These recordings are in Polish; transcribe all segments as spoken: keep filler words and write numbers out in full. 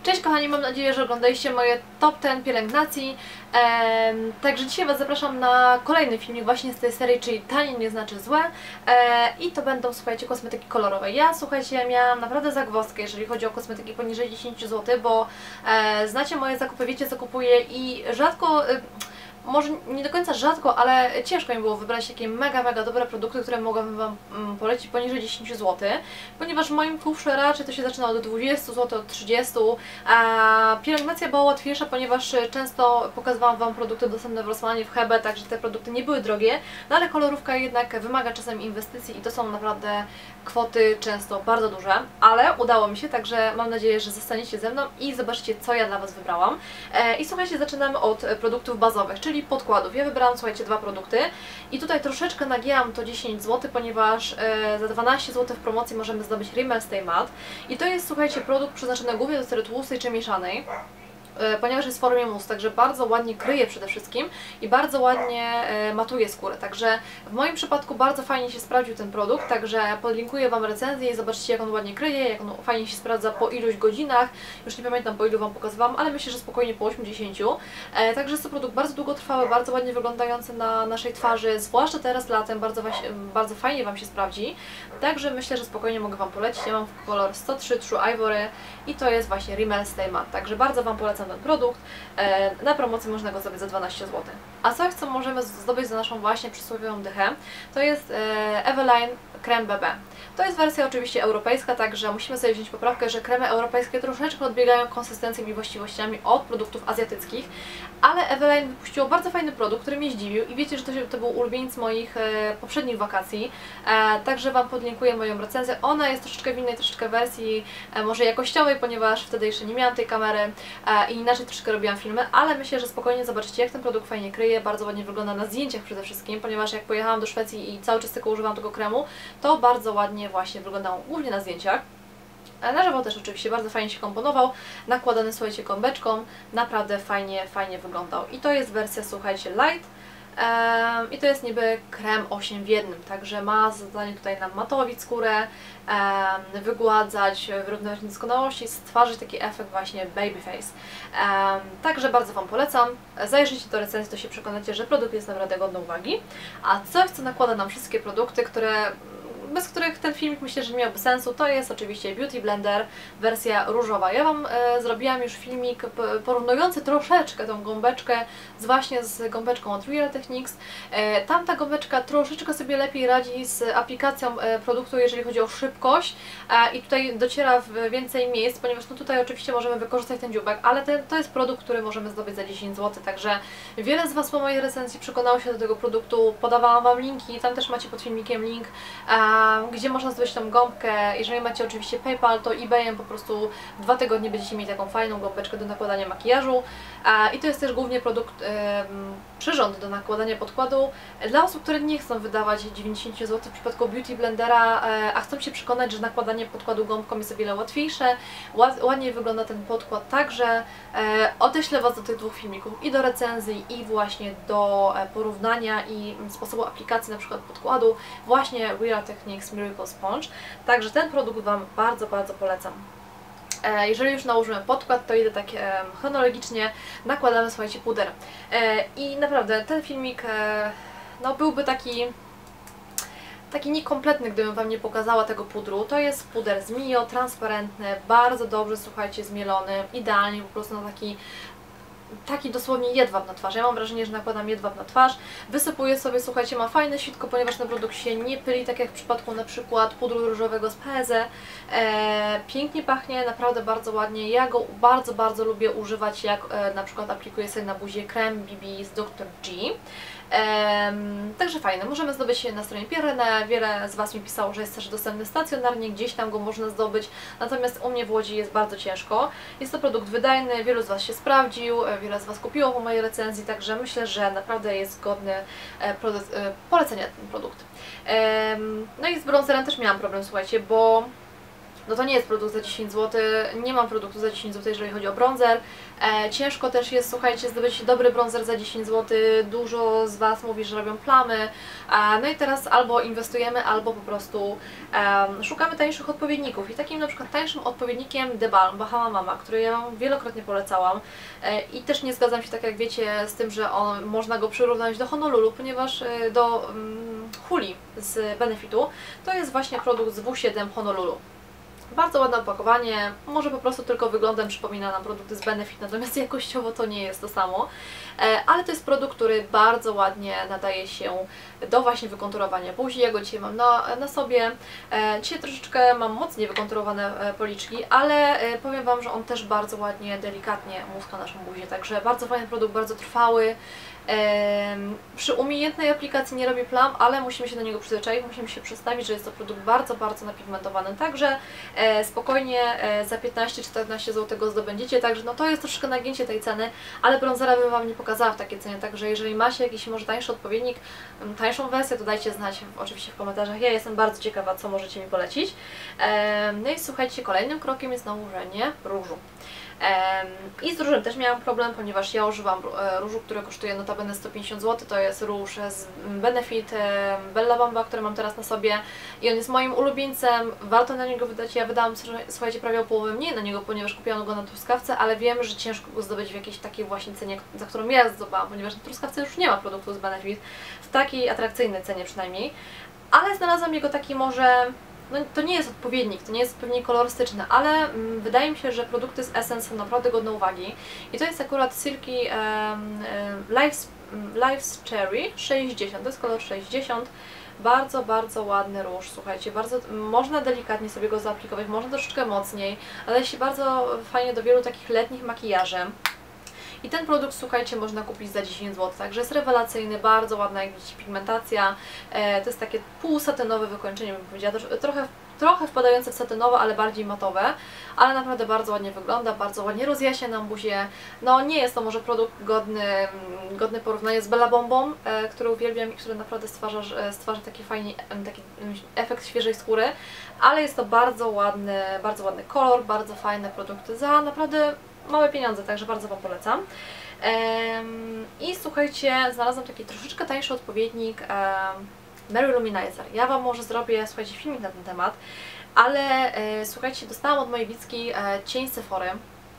Cześć kochani, mam nadzieję, że oglądaliście moje top dziesięć pielęgnacji. Ehm, także dzisiaj Was zapraszam na kolejny filmik właśnie z tej serii, czyli tanie nie znaczy złe. Ehm, I to będą, słuchajcie, kosmetyki kolorowe. Ja, słuchajcie, miałam naprawdę zagwozdkę, jeżeli chodzi o kosmetyki poniżej dziesięć złotych, bo e, znacie moje zakupy, wiecie co kupuję i rzadko... E, może nie do końca rzadko, ale ciężko mi było wybrać takie mega, mega dobre produkty, które mogłabym Wam polecić poniżej dziesięć złotych, ponieważ w moim kufrze raczej to się zaczyna od dwudziestu złotych, od trzydziestu, a pielęgnacja była łatwiejsza, ponieważ często pokazywałam Wam produkty dostępne w Rossmanie, w Hebe, także te produkty nie były drogie, no ale kolorówka jednak wymaga czasem inwestycji i to są naprawdę kwoty często bardzo duże, ale udało mi się, także mam nadzieję, że zostaniecie ze mną i zobaczycie, co ja dla Was wybrałam. I słuchajcie, zaczynamy od produktów bazowych, czyli podkładów. Ja wybrałam, słuchajcie, dwa produkty i tutaj troszeczkę nagięłam to dziesięć złotych, ponieważ e, za dwanaście złotych w promocji możemy zdobyć Rimmel Stay Matte i to jest, słuchajcie, produkt przeznaczony głównie do cery tłustej czy mieszanej, ponieważ jest w formie mousse, także bardzo ładnie kryje przede wszystkim i bardzo ładnie e, matuje skórę, także w moim przypadku bardzo fajnie się sprawdził ten produkt, także podlinkuję Wam recenzję i zobaczycie, jak on ładnie kryje, jak on fajnie się sprawdza po iluś godzinach, już nie pamiętam, po ilu Wam pokazywałam, ale myślę, że spokojnie po ośmiu dziesięciu, e, także jest to produkt bardzo długotrwały, bardzo ładnie wyglądający na naszej twarzy, zwłaszcza teraz latem, bardzo, bardzo fajnie Wam się sprawdzi, także myślę, że spokojnie mogę Wam polecić. Ja mam kolor sto trzy True Ivory i to jest właśnie Rimmel Stay Matte, także bardzo Wam polecam ten produkt. Na promocji można go zdobyć za dwanaście złotych. A coś, co możemy zdobyć za naszą właśnie przysłowiową dychę, to jest Eveline Creme B B. To jest wersja oczywiście europejska, także musimy sobie wziąć poprawkę, że kremy europejskie troszeczkę odbiegają konsystencją i właściwościami od produktów azjatyckich, ale Eveline wypuściło bardzo fajny produkt, który mnie zdziwił i wiecie, że to, się, to był ulubieniec moich e, poprzednich wakacji, e, także Wam podlinkuję moją recenzję. Ona jest troszeczkę w innej troszeczkę wersji, e, może jakościowej, ponieważ wtedy jeszcze nie miałam tej kamery e, i inaczej troszeczkę robiłam filmy, ale myślę, że spokojnie zobaczycie, jak ten produkt fajnie kryje, bardzo ładnie wygląda na zdjęciach przede wszystkim, ponieważ jak pojechałam do Szwecji i cały czas tylko używałam tego kremu, to bardzo ładnie właśnie wyglądało głównie na zdjęciach. Na żywo też oczywiście bardzo fajnie się komponował, nakładany, słuchajcie, gąbeczką, naprawdę fajnie, fajnie wyglądał. I to jest wersja, słuchajcie, light um, i to jest niby krem osiem w jednym, także ma zadanie tutaj nam matowić skórę, um, wygładzać, wyrównywać niedoskonałości, stworzyć taki efekt właśnie baby face. Um, także bardzo Wam polecam, zajrzyjcie do recenzji, to się przekonacie, że produkt jest naprawdę godny uwagi. A coś, co nakłada nam wszystkie produkty, które bez których ten filmik myślę, że nie miałby sensu, to jest oczywiście Beauty Blender, wersja różowa. Ja Wam e, zrobiłam już filmik porównujący troszeczkę tą gąbeczkę z właśnie z gąbeczką od Real Techniques. E, tamta gąbeczka troszeczkę sobie lepiej radzi z aplikacją e, produktu, jeżeli chodzi o szybkość e, i tutaj dociera w więcej miejsc, ponieważ no tutaj oczywiście możemy wykorzystać ten dzióbek, ale ten, to jest produkt, który możemy zdobyć za dziesięć złotych, także wiele z Was po mojej recenzji przekonało się do tego produktu, podawałam Wam linki, tam też macie pod filmikiem link, e, gdzie można zdobyć tą gąbkę. Jeżeli macie oczywiście PayPal, to eBayem po prostu dwa tygodnie będziecie mieli taką fajną gąbeczkę do nakładania makijażu. I to jest też głównie produkt, przyrząd do nakładania podkładu dla osób, które nie chcą wydawać dziewięćdziesiąt złotych w przypadku Beauty Blendera, a chcą się przekonać, że nakładanie podkładu gąbką jest o wiele łatwiejsze, ładniej wygląda ten podkład, także odeślę Was do tych dwóch filmików i do recenzji, i właśnie do porównania i sposobu aplikacji na przykład podkładu właśnie Real Techniques Miracle Sponge, także ten produkt Wam bardzo, bardzo polecam. Jeżeli już nałożymy podkład, to idę tak chronologicznie, nakładamy, słuchajcie, puder. I naprawdę ten filmik no, byłby taki taki niekompletny, gdybym Wam nie pokazała tego pudru. To jest puder z Mio, transparentny, bardzo dobrze, słuchajcie, zmielony, idealnie po prostu na taki taki dosłownie jedwab na twarz. Ja mam wrażenie, że nakładam jedwab na twarz. Wysypuję sobie, słuchajcie, ma fajne sitko, ponieważ ten produkt się nie pyli, tak jak w przypadku na przykład pudru różowego z P Z. E, pięknie pachnie, naprawdę bardzo ładnie. Ja go bardzo, bardzo lubię używać, jak e, na przykład aplikuję sobie na buzię krem B B z doktor G. Um, także fajne, możemy zdobyć się na stronie Pirene. Wiele z Was mi pisało, że jest też dostępny stacjonarnie, gdzieś tam go można zdobyć, natomiast u mnie w Łodzi jest bardzo ciężko. Jest to produkt wydajny, wielu z Was się sprawdził, wiele z Was kupiło po mojej recenzji, także myślę, że naprawdę jest godny polecenia ten produkt. Um, no i z bronzerem też miałam problem, słuchajcie, bo no to nie jest produkt za dziesięć złotych, nie mam produktu za dziesięć złotych, jeżeli chodzi o bronzer. E, ciężko też jest, słuchajcie, zdobyć dobry bronzer za dziesięć złotych, dużo z Was mówi, że robią plamy, e, no i teraz albo inwestujemy, albo po prostu e, szukamy tańszych odpowiedników i takim na przykład tańszym odpowiednikiem The Balm, Bahama Mama, który ja Wam wielokrotnie polecałam e, i też nie zgadzam się, tak jak wiecie, z tym, że on, można go przyrównać do Honolulu, ponieważ e, do um, Huli z Benefitu to jest właśnie produkt z W siedem Honolulu. Bardzo ładne opakowanie, może po prostu tylko wyglądem przypomina nam produkty z Benefit, natomiast jakościowo to nie jest to samo. Ale to jest produkt, który bardzo ładnie nadaje się do właśnie wykonturowania buzi. Ja go dzisiaj mam na, na sobie. Dzisiaj troszeczkę mam mocniej wykonturowane policzki, ale powiem Wam, że on też bardzo ładnie, delikatnie muska naszą buzię. Także bardzo fajny produkt, bardzo trwały. Ehm, przy umiejętnej aplikacji nie robi plam, ale musimy się do niego przyzwyczaić, musimy się przestawić, że jest to produkt bardzo, bardzo napigmentowany, także e, spokojnie e, za piętnaście czternaście złotych go zdobędziecie, także no to jest troszkę nagięcie tej ceny, ale bronzera bym Wam nie pokazała w takiej cenie, także jeżeli macie jakiś może tańszy odpowiednik, tańszą wersję, to dajcie znać w, oczywiście w komentarzach, ja jestem bardzo ciekawa, co możecie mi polecić. E, no i słuchajcie, kolejnym krokiem jest nałożenie różu. I z różem też miałam problem, ponieważ ja używam różu, który kosztuje notabene sto pięćdziesiąt złotych, to jest róż z Benefit Bella Bamba, który mam teraz na sobie i on jest moim ulubieńcem, warto na niego wydać, ja wydałam, słuchajcie, prawie o połowę mniej na niego, ponieważ kupiłam go na truskawce, ale wiem, że ciężko go zdobyć w jakiejś takiej właśnie cenie, za którą ja zdobyłam, ponieważ na truskawce już nie ma produktu z Benefit, w takiej atrakcyjnej cenie przynajmniej, ale znalazłam jego taki może... No, to nie jest odpowiednik, to nie jest odpowiednik kolorystyczny, ale mm, wydaje mi się, że produkty z Essence są naprawdę godne uwagi. I to jest akurat Silky um, um, Life's, um, Life's Cherry sześćdziesiąt, to jest kolor sześćdziesiąt. Bardzo, bardzo ładny róż, słuchajcie, bardzo, można delikatnie sobie go zaaplikować, można troszeczkę mocniej, ale się bardzo fajnie do wielu takich letnich makijaży. I ten produkt, słuchajcie, można kupić za dziesięć złotych, także jest rewelacyjny, bardzo ładna, jak widzicie, pigmentacja. E, to jest takie półsatynowe wykończenie, bym powiedziała, trochę, trochę wpadające w satynowe, ale bardziej matowe, ale naprawdę bardzo ładnie wygląda, bardzo ładnie rozjaśnia nam buzię. No nie jest to może produkt godny, godny porównania z Bella Bombą, e, który uwielbiam i który naprawdę stwarza, stwarza taki fajny taki efekt świeżej skóry, ale jest to bardzo ładny, bardzo ładny kolor, bardzo fajne produkty za naprawdę małe pieniądze, także bardzo Wam polecam. Um, I słuchajcie, znalazłam taki troszeczkę tańszy odpowiednik um, Mary Luminizer. Ja Wam może zrobię, słuchajcie, filmik na ten temat, ale e, słuchajcie, dostałam od mojej Wicki e, cień Sephory.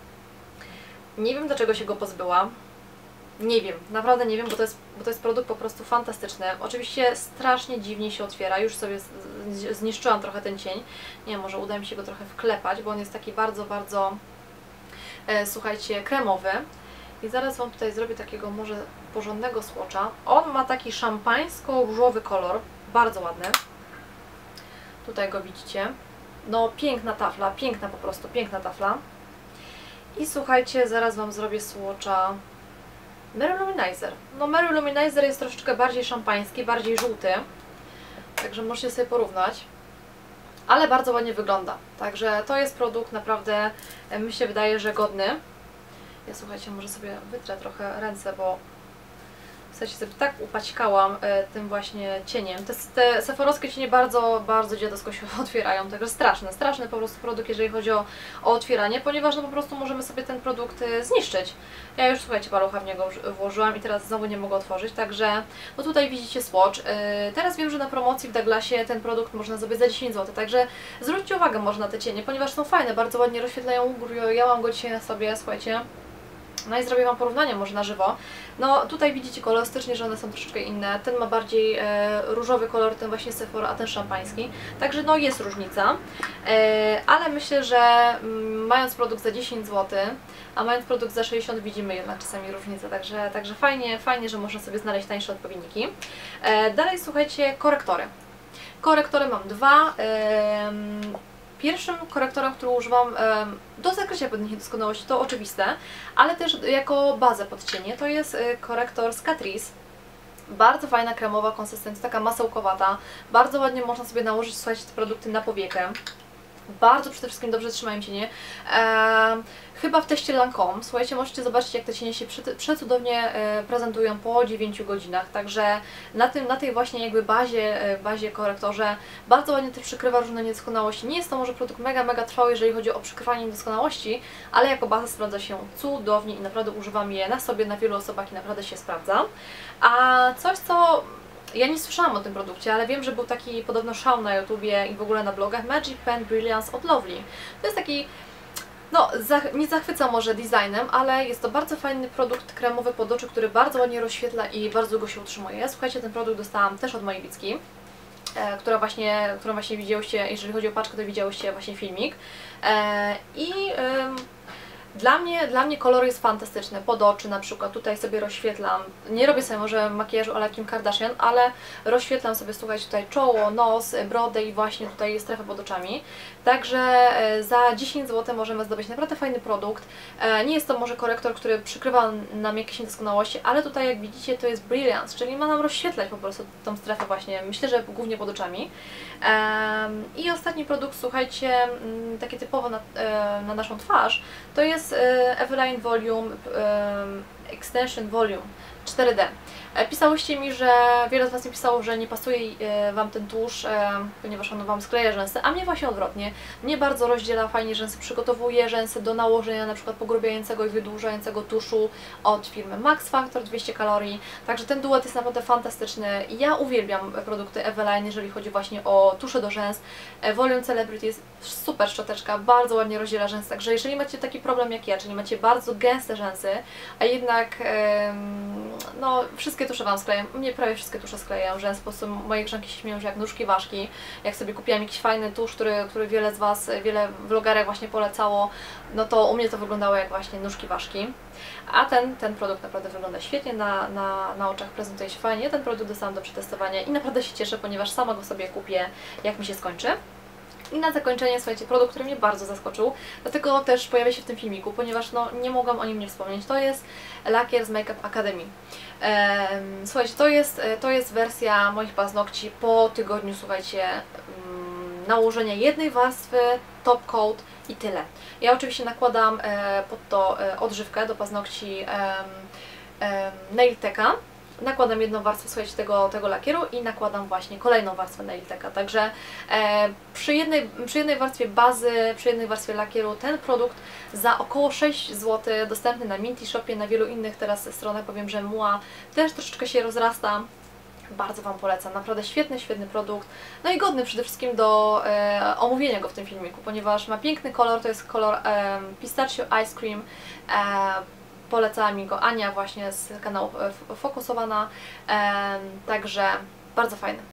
Nie wiem, dlaczego się go pozbyłam. Nie wiem, naprawdę nie wiem, bo to jest, bo to jest produkt po prostu fantastyczny. Oczywiście strasznie dziwnie się otwiera, już sobie zniszczyłam trochę ten cień. Nie wiem, może uda mi się go trochę wklepać, bo on jest taki bardzo, bardzo słuchajcie, kremowy i zaraz Wam tutaj zrobię takiego może porządnego swatcha. On ma taki szampańsko-różowy kolor, bardzo ładny. Tutaj go widzicie. No piękna tafla, piękna po prostu, piękna tafla. I słuchajcie, zaraz Wam zrobię swatcha Mary Luminizer. No Mary Luminizer jest troszeczkę bardziej szampański, bardziej żółty, także możecie sobie porównać. Ale bardzo ładnie wygląda. Także to jest produkt naprawdę, mi się wydaje, że godny. Ja słuchajcie, może sobie wytrę trochę ręce, bo w sensie sobie tak upaćkałam e, tym właśnie cieniem. Te, te seforowskie cienie bardzo, bardzo dziadowsko się otwierają, także straszne, straszny po prostu produkt, jeżeli chodzi o, o otwieranie, ponieważ no po prostu możemy sobie ten produkt e, zniszczyć. Ja już, słuchajcie, palucha w niego włożyłam i teraz znowu nie mogę otworzyć, także no tutaj widzicie swatch. E, teraz wiem, że na promocji w Douglasie ten produkt można zdobyć za dziesięć złotych, także zwróćcie uwagę może na te cienie, ponieważ są fajne, bardzo ładnie rozświetlają ugór. Ja mam go dzisiaj na sobie, słuchajcie. No i zrobię Wam porównanie może na żywo. No tutaj widzicie kolorystycznie, że one są troszeczkę inne. Ten ma bardziej e, różowy kolor, ten właśnie Sephora, a ten szampański. Także no jest różnica. E, ale myślę, że m, mając produkt za dziesięć złotych, a mając produkt za sześćdziesiąt widzimy jednak czasami różnicę. Także, także fajnie, fajnie, że można sobie znaleźć tańsze odpowiedniki. E, dalej słuchajcie, korektory. Korektory mam dwa. E, Pierwszym korektorem, który używam do zakrycia pewnych niedoskonałości, to oczywiste, ale też jako bazę pod cienie, to jest korektor z Catrice. Bardzo fajna kremowa konsystencja, taka masełkowata. Bardzo ładnie można sobie nałożyć, słuchajcie, te produkty na powiekę. Bardzo przede wszystkim dobrze trzymają cienie. Eee, chyba w teście Lancome. Słuchajcie, możecie zobaczyć, jak te cienie się przecudownie prezentują po dziewięciu godzinach, także na, tym, na tej właśnie jakby bazie, bazie korektorze bardzo ładnie też przykrywa różne niedoskonałości. Nie jest to może produkt mega, mega trwały, jeżeli chodzi o przykrywanie niedoskonałości, ale jako baza sprawdza się cudownie i naprawdę używam je na sobie, na wielu osobach i naprawdę się sprawdza. A coś, co ja nie słyszałam o tym produkcie, ale wiem, że był taki podobno szał na YouTubie i w ogóle na blogach, Magic Pen Brilliance od Lovely. To jest taki, no nie zachwyca może designem, ale jest to bardzo fajny produkt kremowy pod oczy, który bardzo ładnie rozświetla i bardzo długo się utrzymuje. Słuchajcie, ten produkt dostałam też od mojej Wicki, e, która właśnie, którą właśnie widziałyście, jeżeli chodzi o paczkę, to widziałyście właśnie filmik. E, I e, Dla mnie, dla mnie kolor jest fantastyczny, pod oczy na przykład, tutaj sobie rozświetlam, nie robię sobie może makijażu a la Kim Kardashian, ale rozświetlam sobie, słuchajcie, tutaj czoło, nos, brodę i właśnie tutaj strefę pod oczami. Także za dziesięć złotych możemy zdobyć naprawdę fajny produkt. Nie jest to może korektor, który przykrywa nam jakieś niedoskonałości, ale tutaj jak widzicie to jest Brilliance, czyli ma nam rozświetlać po prostu tą strefę właśnie, myślę, że głównie pod oczami. I ostatni produkt, słuchajcie, takie typowo na, na naszą twarz, to jest Eveline Volume Extension Volume cztery D. Pisałyście mi, że wiele z Was mi pisało, że nie pasuje Wam ten tusz, ponieważ on Wam skleja rzęsy, a mnie właśnie odwrotnie. Mnie bardzo rozdziela, fajnie rzęsy przygotowuje, rzęsy do nałożenia na przykład pogrubiającego i wydłużającego tuszu od firmy Max Factor, dwieście kalorii. Także ten duet jest naprawdę fantastyczny. Ja uwielbiam produkty Eveline, jeżeli chodzi właśnie o tusze do rzęs. Volume Celebrity jest super szczoteczka, bardzo ładnie rozdziela rzęsy, także jeżeli macie taki problem jak ja, czyli macie bardzo gęste rzęsy, a jednak no wszystkie tusze Wam skleją, mnie prawie wszystkie tusze sklejają rzęs, po prostu moje grzanki się śmieją, że jak nóżki ważki, jak sobie kupiłam jakiś fajny tusz, który, który wiele z Was, wiele vlogerek właśnie polecało, no to u mnie to wyglądało jak właśnie nóżki ważki. A ten, ten produkt naprawdę wygląda świetnie, na, na, na oczach prezentuje się fajnie. Ten produkt dostałam do przetestowania i naprawdę się cieszę, ponieważ sama go sobie kupię, jak mi się skończy. I na zakończenie, słuchajcie, produkt, który mnie bardzo zaskoczył, dlatego też pojawia się w tym filmiku, ponieważ no, nie mogłam o nim nie wspomnieć. To jest lakier z Makeup Academy. Ehm, słuchajcie, to jest, to jest wersja moich paznokci po tygodniu, słuchajcie, um, nałożenia jednej warstwy, top coat i tyle. Ja oczywiście nakładam e, pod to e, odżywkę do paznokci e, e, Nailteka. Nakładam jedną warstwę, słuchajcie, tego, tego lakieru i nakładam właśnie kolejną warstwę Nailteka. Także e, przy, jednej, przy jednej warstwie bazy, przy jednej warstwie lakieru ten produkt za około sześć złotych, dostępny na Minty Shopie, na wielu innych teraz stronach, powiem, że Mua też troszeczkę się rozrasta. Bardzo Wam polecam, naprawdę świetny, świetny produkt, no i godny przede wszystkim do e, omówienia go w tym filmiku, ponieważ ma piękny kolor, to jest kolor e, Pistachio Ice Cream. E, Polecała mi go Ania właśnie z kanału Fokusowana, e, także bardzo fajny.